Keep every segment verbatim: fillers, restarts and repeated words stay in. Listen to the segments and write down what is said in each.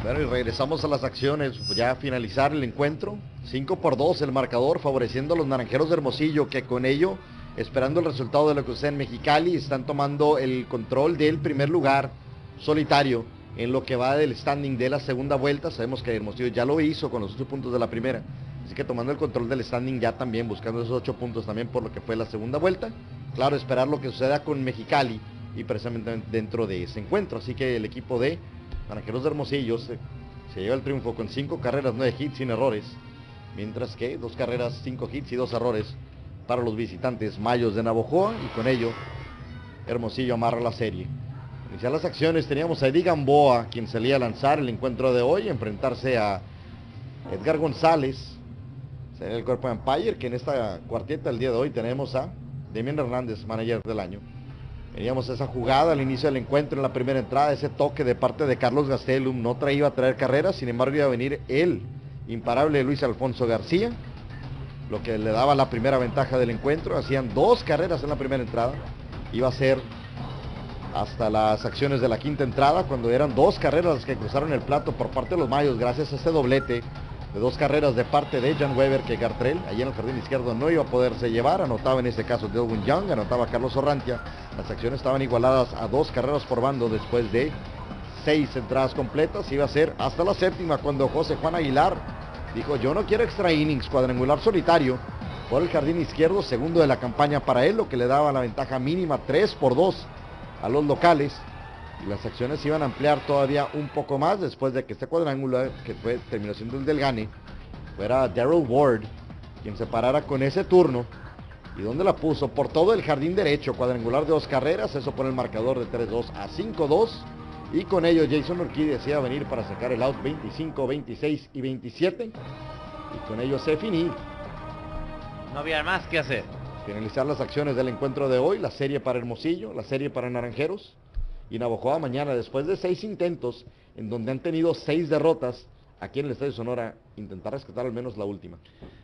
Bueno, y regresamos a las acciones, ya a finalizar el encuentro. cinco por dos el marcador, favoreciendo a los Naranjeros de Hermosillo, que con ello, esperando el resultado de lo que sucede en Mexicali, están tomando el control del primer lugar solitario en lo que va del standing de la segunda vuelta. Sabemos que Hermosillo ya lo hizo con los ocho puntos de la primera, así que tomando el control del standing ya también, buscando esos ocho puntos también por lo que fue la segunda vuelta. Claro, esperar lo que suceda con Mexicali y precisamente dentro de ese encuentro. Así que el equipo de Naranjeros de Hermosillo se, se lleva el triunfo con cinco carreras, nueve hits sin errores, mientras que dos carreras, cinco hits y dos errores para los visitantes Mayos de Navojoa, y con ello Hermosillo amarra la serie. Iniciar las acciones, teníamos a Eddie Gamboa, quien salía a lanzar el encuentro de hoy, enfrentarse a Edgar González, sería el cuerpo de umpire, que en esta cuarteta el día de hoy tenemos a Demian Hernández, manager del año. Veníamos esa jugada al inicio del encuentro en la primera entrada, ese toque de parte de Carlos Gastelum, no traía a traer carreras, sin embargo iba a venir el imparable Luis Alfonso García, lo que le daba la primera ventaja del encuentro. Hacían dos carreras en la primera entrada, iba a ser hasta las acciones de la quinta entrada, cuando eran dos carreras las que cruzaron el plato por parte de los Mayos, gracias a este doblete de dos carreras de parte de Jan Weber, que Gartrell, allí en el jardín izquierdo, no iba a poderse llevar. Anotaba en este caso Delwin Young, anotaba Carlos Orrantia. Las acciones estaban igualadas a dos carreras por bando después de seis entradas completas. Iba a ser hasta la séptima cuando José Juan Aguilar dijo: yo no quiero extra innings, cuadrangular solitario por el jardín izquierdo, segundo de la campaña para él, lo que le daba la ventaja mínima tres por dos a los locales. Y las acciones iban a ampliar todavía un poco más después de que este cuadrangular, que fue, terminó siendo el del Gane, fuera Darrell Ward quien se parara con ese turno. ¿Y dónde la puso? Por todo el jardín derecho, cuadrangular de dos carreras. Eso pone el marcador de tres dos a cinco dos. Y con ello Jason Urquidez iba a venir para sacar el out veinticinco, veintiséis y veintisiete. Y con ello se finí. No había más que hacer. Finalizar las acciones del encuentro de hoy. La serie para Hermosillo, la serie para Naranjeros. Y Navojoa mañana, después de seis intentos, en donde han tenido seis derrotas, aquí en el Estadio Sonora, intentar rescatar al menos la última.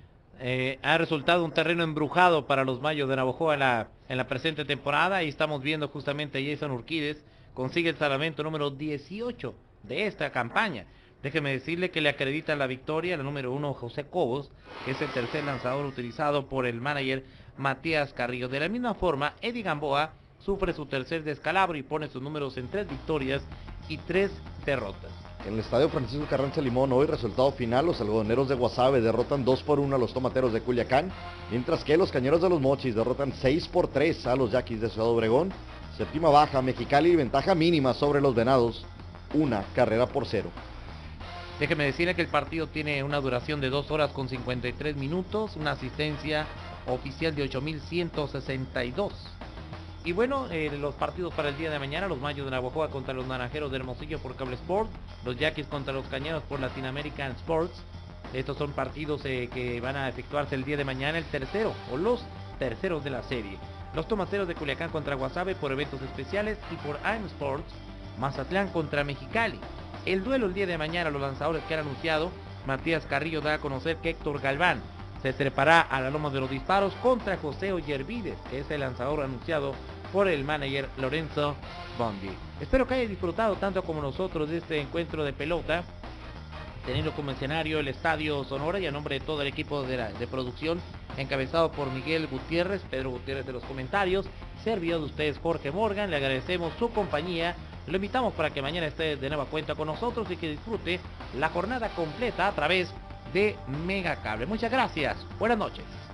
Eh, ha resultado un terreno embrujado para los Mayos de Navojoa en la, en la presente temporada, y estamos viendo justamente a Jason Urquidez, consigue el salvamento número dieciocho de esta campaña. Déjeme decirle que le acreditan la victoria la número uno, José Cobos, que es el tercer lanzador utilizado por el manager Matías Carrillo. De la misma forma, Eddie Gamboa sufre su tercer descalabro y pone sus números en tres victorias y tres derrotas. En el estadio Francisco Carranza Limón, hoy resultado final: los algodoneros de Guasave derrotan dos por uno a los tomateros de Culiacán, mientras que los cañeros de los Mochis derrotan seis por tres a los Yaquis de Ciudad Obregón. Séptima baja, Mexicali, ventaja mínima sobre los Venados, una carrera por cero. Déjeme decirle que el partido tiene una duración de dos horas con cincuenta y tres minutos, una asistencia oficial de ocho mil ciento sesenta y dos. Y bueno, eh, los partidos para el día de mañana: los Mayos de Navojoa contra los Naranjeros de Hermosillo por Cable Sport, los Yaquis contra los Cañeros por Latin American Sports. Estos son partidos eh, que van a efectuarse el día de mañana, el tercero o los terceros de la serie. Los Tomateros de Culiacán contra Guasave por eventos especiales, y por A M Sports, Mazatlán contra Mexicali. El duelo el día de mañana, los lanzadores que han anunciado: Matías Carrillo da a conocer que Héctor Galván se trepará a la loma de los disparos contra José Ollervides, que es el lanzador anunciado por el manager Lorenzo Bondi. Espero que haya disfrutado tanto como nosotros de este encuentro de pelota, teniendo como escenario el Estadio Sonora, y a nombre de todo el equipo de, la, de producción, encabezado por Miguel Gutiérrez, Pedro Gutiérrez de los comentarios, servidor de ustedes Jorge Morgan. Le agradecemos su compañía, lo invitamos para que mañana esté de nueva cuenta con nosotros y que disfrute la jornada completa a través de Megacable. Muchas gracias, buenas noches.